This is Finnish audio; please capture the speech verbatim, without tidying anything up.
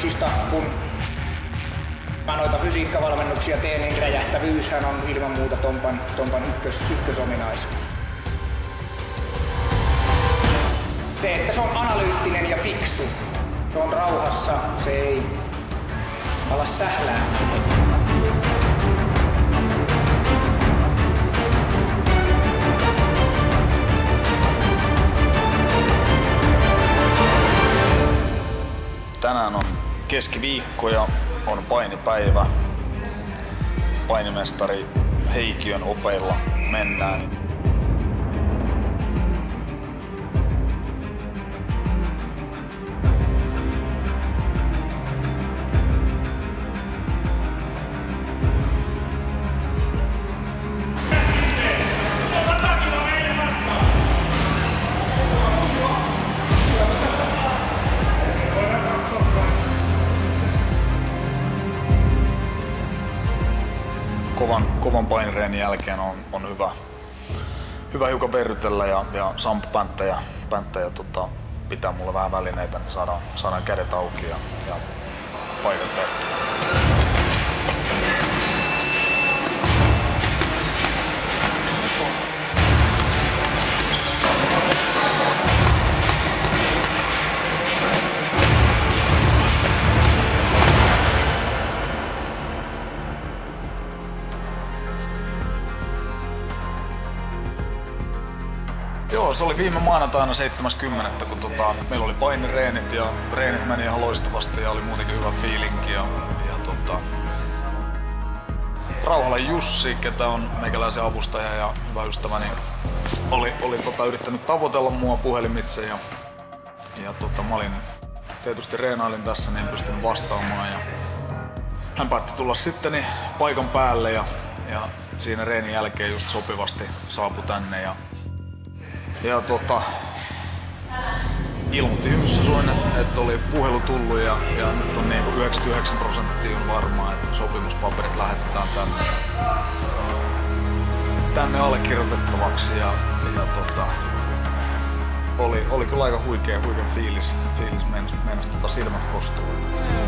valmennuksista, kun mä noita fysiikkavalmennuksia teen, niin räjähtävyyshän on ilman muuta Tompan, Tompan ykkös, ykkösominaisuus. Se, että se on analyyttinen ja fiksu. Se on rauhassa, se ei ala sählää. Tänään on keskiviikko ja on painipäivä. Painimestari Heikiön opeilla mennään. Kovan, kovan painireenin jälkeen on, on hyvä, hyvä hiukan verrytellä ja, ja Sampo Pänttäjä, Pänttäjä tota, pitää mulle vähän välineitä, niin saadaan, saadaan kädet auki ja, ja paikat verrytellä. Joo, se oli viime maanantaina seitsemäs kymmenettä kun tota, meillä oli painireenit ja reenit meni ihan loistavasti ja oli muutenkin hyvä fiilinki. Ja, ja tota, Rauhalan Jussi, ketä on meikäläisen avustaja ja hyvä ystäväni, oli, oli tota, yrittänyt tavoitella mua puhelimitse ja, ja tota, mä olin tietysti reenailin tässä, niin en pystynyt vastaamaan. Ja hän päätti tulla sitten paikan päälle ja, ja siinä reenin jälkeen just sopivasti saapui tänne. Ja, Ja tota, ilmoitti hymyssä suin, että oli puhelu tullut ja, ja nyt on niinku yhdeksänkymmentäyhdeksän prosenttia on varmaa, että sopimuspaperit lähetetään tänne, tänne allekirjoitettavaksi ja, ja tota, oli, oli kyllä aika huikea, huikea fiilis, fiilis meinas, meinas tota silmät kostuu.